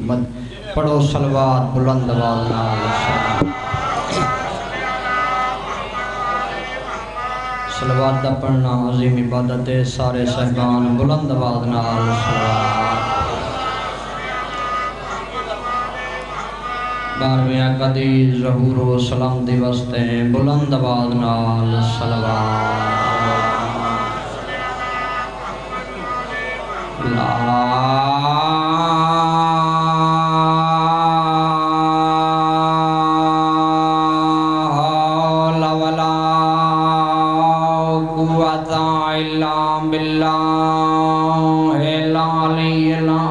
محمد پڑھو صلوات بلند آواز نال صلوات دا پڑھنا عظیم عبادت ہے سارے صحبان بلند آواز نال صلوات بارویں آقا دی ظہور و سلام دی واسطے ہیں بلند آواز نال صلوات لا حول ولا قوة إلا بالله العلي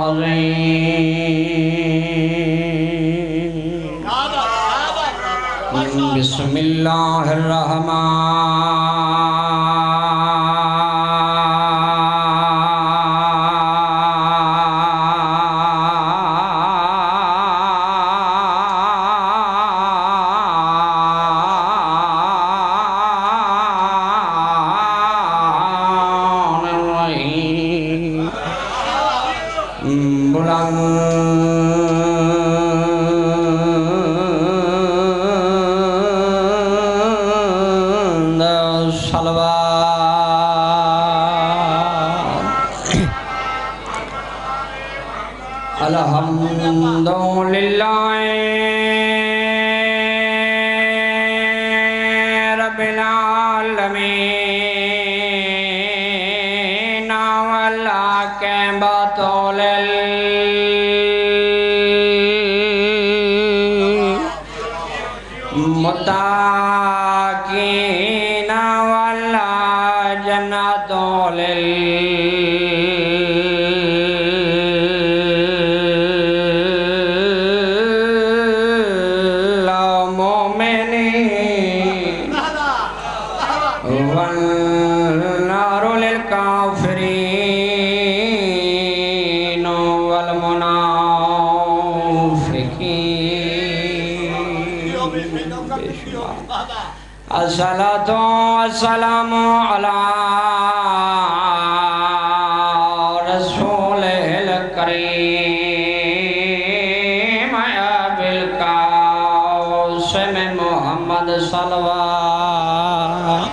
العظيم بسم الله متقین والا جنت للمؤمنین والنار للکافرین والمنافقین الصلاة والسلام على رسول الكريم أبي القاسم محمد صلوات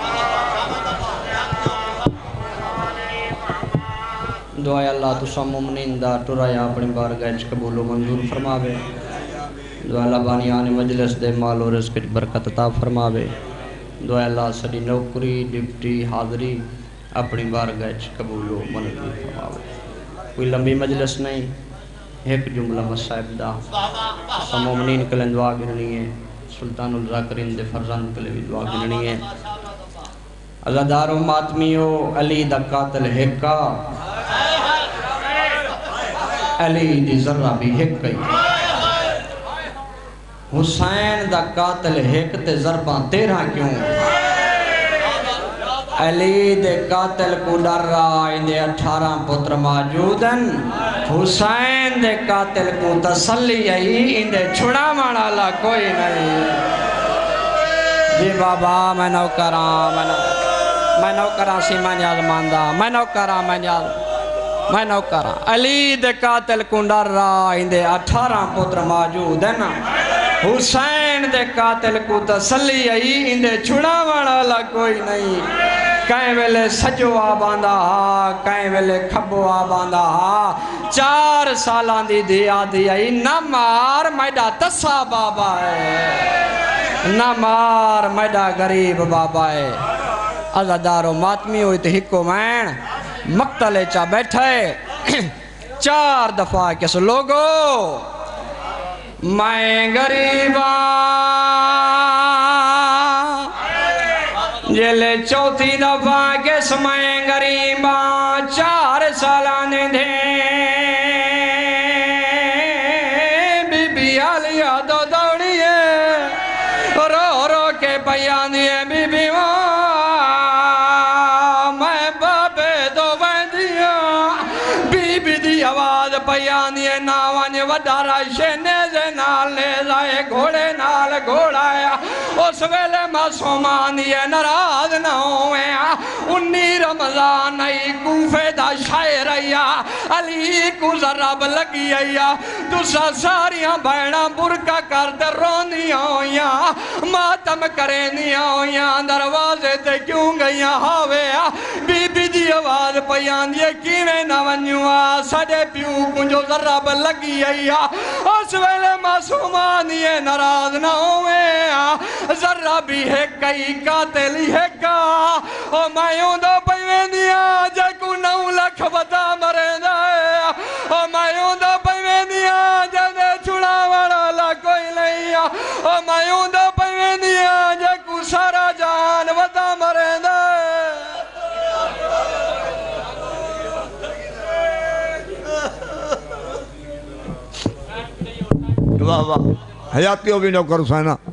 دعائے اللہ تسا مومنین دا ٹرایا اپنی بارگاہ وچ قبول و منظور فرماوے دعا اللہ بانیان مجلس دے مال و رزق وچ برکت عطا فرماوے دعا اللہ سڑی نوکری ڈپٹی حاضری اپنی بارگاہ وچ قبول و منظور فرماوے کوئی لمبی مجلس نہیں ایک جملہ مصائب دا سب مومنین کے لئے دعا گرنی ہے سلطان الذاکرین دے فرزند کے لئے بھی دعا گرنی ہے عزادار و ماتمیو علی دا قاتل حقا علی دی ذرہ بھی حق کئی حسین دا قاتل حق تے ضرباں 13 کیوں علی دے قاتل کو ڈر رہا اندے 18 پتر موجودن حسین دے قاتل کو تسلی آئی اندے چھڑا مانا لا کوئی نہیں جی بابا میں نوکران سی میں نیاز ماندہ میں نوکران علی دے قاتل کو ڈر رہا اندے 18 پتر موجودن حسین دے قاتل کو تسلی آئی اندے چھڑا مانا لا کوئی نہیں کہیں ویلے سجو آباندہ ہا کہیں ویلے کھبو آباندہ ہا 4 سالان دی دیا آئی نہ مار میڈا تسا بابا ہے نہ مار میڈا غریب بابا ہے عزادارو ماتمی ہوئی تو ہکو مین مقتلے چا بیٹھے 4 دفعہ کس لوگو میں غریباں جلے 4تھی دفعہ کس میں غریباں 4 سالان دے بی بی علیہ دو دوڑیے رو رو کے پیان دیے بی بی میں بابے دو بیندیاں بی بی دی آواز پیان دیے ناوان وڈارا شینے نال لے جائے گھوڑے نال گھوڑایا اس ویلے معصومان یہ ناراض نہ ہوئے 19 رمضان نئی کوفے دا شاعر آیا علی کو ضرب لگی آیا تسا ساریاں بہنا برکا کرتے رونیاں ہویاں ماتم کرینیاں ہویاں دروازے تے کیوں گئیاں ہاوے بی بی دی آواز پیان یہ کیویں نہ ونیوا ساڑے پیوں کنجو ضرب لگی آیا اس ویلے معصومان یہ ناراض نہ ہوئے ذرہ بھی ہے کئی قاتلی ہے کا او مائیوں دا پیویں دیا جے کو 9 لکھ بتا مرے دائے او مائیوں دا پیویں دیا جے دے چھڑا والا کوئی نہیں او مائیوں دا پیویں دیا جے کو سارا جان بتا مرے دائے واہ واہ حیاتیوں بھی نوکر حسینہ